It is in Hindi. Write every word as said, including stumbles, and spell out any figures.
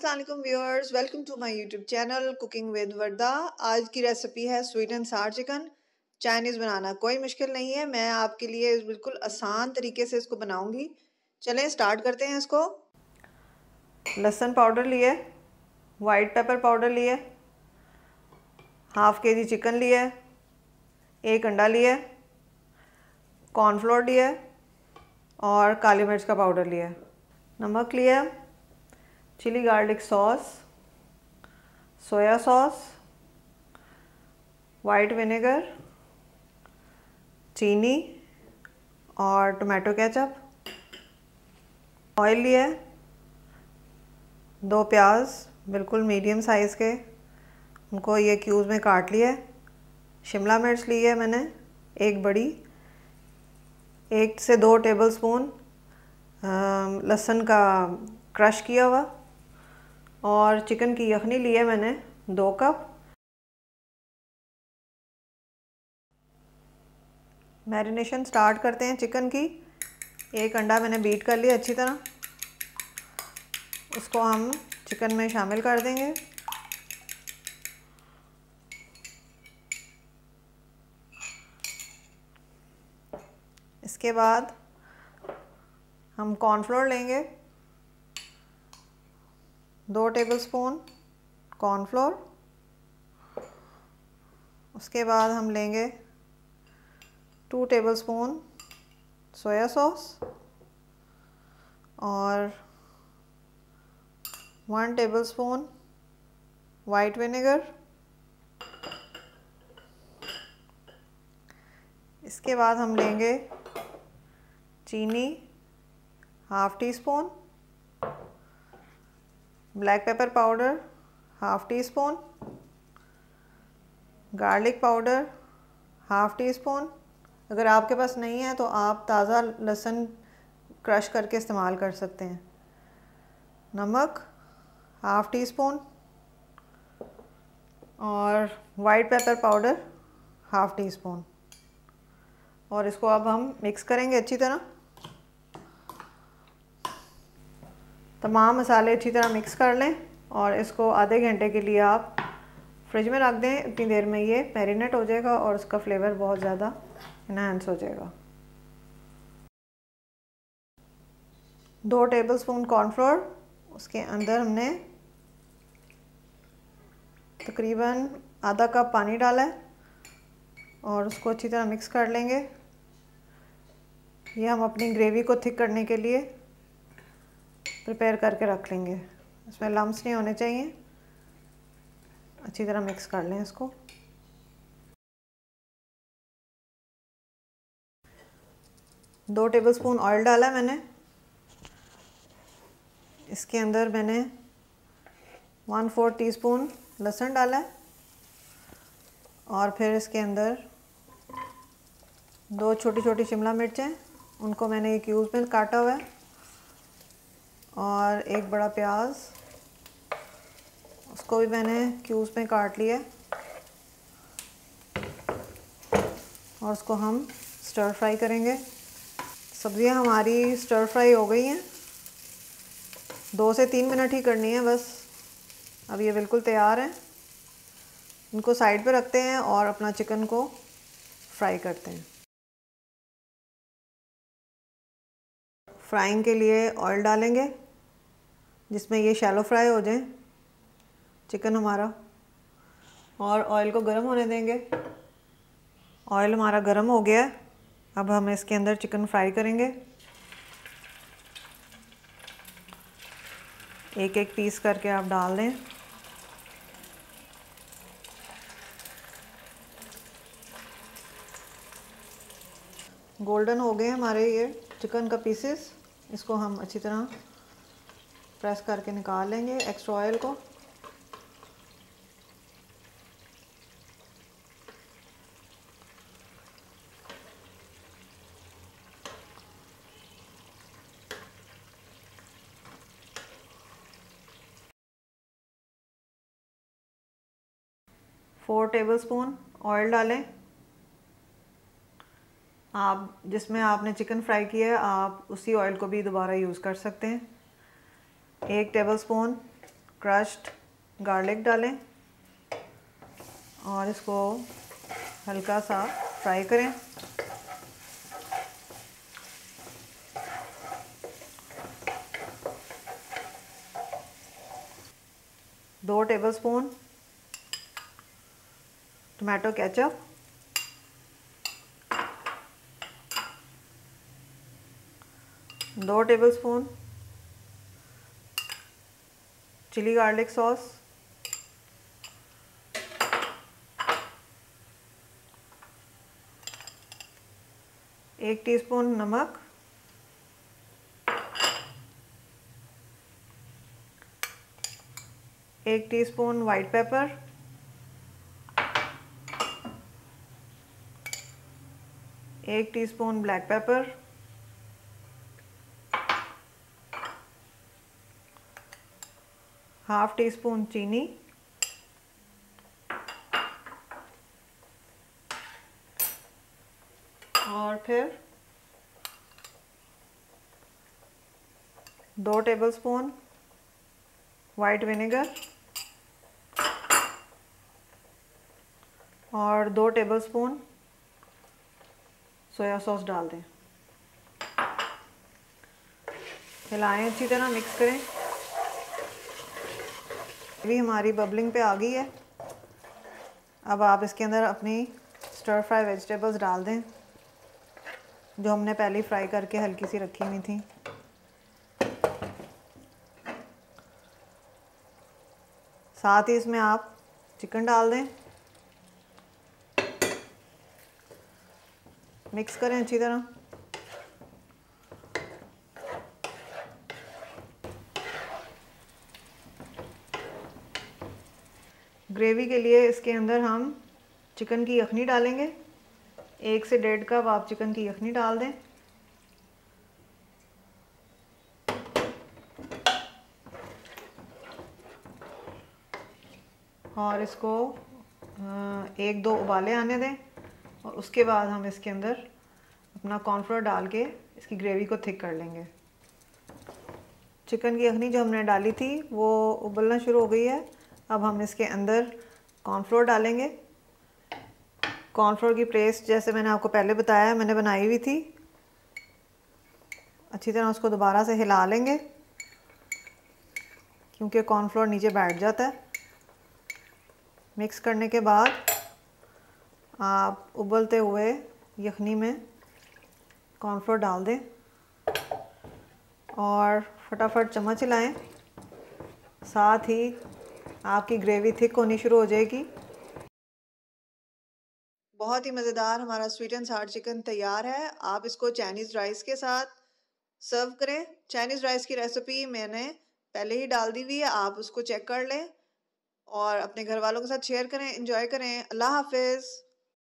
अस्सलाम viewers, welcome to my YouTube channel cooking with Warda. आज की रेसिपी है sweet and sour chicken. Chinese बनाना कोई मुश्किल नहीं है, मैं आपके लिए बिल्कुल आसान तरीके से इसको बनाऊंगी। चलें स्टार्ट करते हैं इसको। लहसुन पाउडर लिए, वाइट पेपर पाउडर लिए, हाफ के जी चिकन लिए, एक अंडा लिए, कॉर्नफ्लोर लिए और काली मिर्च का पाउडर लिया, नमक लिया, chili garlic sauce, soya sauce, white vinegar, चीनी और टोमेटो केचप, ऑयल लिया, दो प्याज बिल्कुल मीडियम साइज़ के, उनको ये क्यूब्स में काट लिया, शिमला मिर्च ली है मैंने एक बड़ी, एक से दो टेबलस्पून लहसुन का क्रश किया हुआ और चिकन की यखनी ली है मैंने दो कप। मैरिनेशन स्टार्ट करते हैं चिकन की। एक अंडा मैंने बीट कर लिया अच्छी तरह, उसको हम चिकन में शामिल कर देंगे। इसके बाद हम कॉर्नफ्लोर लेंगे, दो टेबलस्पून कॉर्नफ्लोर। उसके बाद हम लेंगे टू टेबलस्पून सोया सॉस और वन टेबलस्पून वाइट विनेगर। इसके बाद हम लेंगे चीनी half teaspoon, black pepper powder half teaspoon, garlic powder half teaspoon. अगर आपके पास नहीं है तो आप ताज़ा लहसुन क्रश करके इस्तेमाल कर सकते हैं। नमक हाफ टी स्पून और white pepper powder half teaspoon. और इसको अब हम मिक्स करेंगे अच्छी तरह। तमाम मसाले अच्छी तरह मिक्स कर लें और इसको आधे घंटे के लिए आप फ्रिज में रख दें। इतनी देर में ये मैरिनेट हो जाएगा और उसका फ्लेवर बहुत ज़्यादा इन्हांस हो जाएगा। दो टेबलस्पून कॉर्नफ्लोर, उसके अंदर हमने तकरीबन आधा कप पानी डाला है और उसको अच्छी तरह मिक्स कर लेंगे। ये हम अपनी ग्रेवी को थिक करने के लिए प्रिपेयर करके रख लेंगे। इसमें लम्स नहीं होने चाहिए। अच्छी तरह मिक्स कर लें इसको। दो टेबलस्पून ऑयल डाला मैंने। इसके अंदर मैंने वन फोर टीस्पून लहसुन डाला है और फिर इसके अंदर दो छोटी छोटी शिमला मिर्चें, उनको मैंने एक क्यूब्स में काटा हुआ है, और एक बड़ा प्याज, उसको भी मैंने क्यूब्स में काट लिया और उसको हम स्टर फ्राई करेंगे। सब्जियां हमारी स्टर फ्राई हो गई हैं। दो से तीन मिनट ही करनी है बस। अब ये बिल्कुल तैयार हैं। इनको साइड पे रखते हैं और अपना चिकन को फ्राई करते हैं। फ्राइंग के लिए ऑयल डालेंगे जिसमें ये शैलो फ्राई हो जाए चिकन हमारा, और ऑयल को गर्म होने देंगे। ऑयल हमारा गर्म हो गया है। अब हम इसके अंदर चिकन फ्राई करेंगे। एक एक पीस करके आप डाल दें। गोल्डन हो गए हमारे ये चिकन का पीसेस। इसको हम अच्छी तरह प्रेस करके निकाल लेंगे एक्स्ट्रा ऑयल को। फोर टेबलस्पून ऑयल डालें। आप जिसमें आपने चिकन फ्राई किया है आप उसी ऑयल को भी दोबारा यूज़ कर सकते हैं। एक टेबलस्पून क्रश्ड गार्लिक डालें और इसको हल्का सा फ्राई करें। दो टेबलस्पून टमाटो केचप, दो टेबलस्पून चिली गार्लिक सॉस, एक टीस्पून नमक, एक टीस्पून वाइट पेपर, एक teaspoon black pepper, half teaspoon चीनी, और फिर दो टेबलस्पून वाइट विनेगर और दो टेबलस्पून सोया सॉस डाल दें। हिलाएं, अच्छी तरह मिक्स करें। अभी हमारी बबलिंग पे आ गई है। अब आप इसके अंदर अपनी स्टर फ्राई वेजिटेबल्स डाल दें जो हमने पहले फ्राई करके हल्की सी रखी हुई थी। साथ ही इसमें आप चिकन डाल दें, मिक्स करें अच्छी तरह। ग्रेवी के लिए इसके अंदर हम चिकन की यखनी डालेंगे। एक से डेढ़ कप आप चिकन की यखनी डाल दें। और इसको एक दो उबाले आने दें और उसके बाद हम इसके अंदर अपना कॉर्नफ्लोर डाल के इसकी ग्रेवी को थिक कर लेंगे। चिकन की यखनी जो हमने डाली थी वो उबलना शुरू हो गई है। अब हम इसके अंदर कॉर्नफ्लोर डालेंगे। कॉर्नफ्लोर की पेस्ट जैसे मैंने आपको पहले बताया मैंने बनाई हुई थी। अच्छी तरह उसको दोबारा से हिला लेंगे क्योंकि कॉर्नफ्लोर नीचे बैठ जाता है। मिक्स करने के बाद आप उबलते हुए यखनी में कॉर्नफ्लोर डाल दें और फटाफट चम्मच हिलाएं। साथ ही आपकी ग्रेवी थिक होनी शुरू हो जाएगी। बहुत ही मज़ेदार हमारा स्वीट एंड सार चिकन तैयार है। आप इसको चाइनीज़ राइस के साथ सर्व करें। चाइनीज़ राइस की रेसिपी मैंने पहले ही डाल दी हुई है, आप उसको चेक कर लें और अपने घर वालों के साथ शेयर करें। एंजॉय करें। अल्लाह हाफिज़।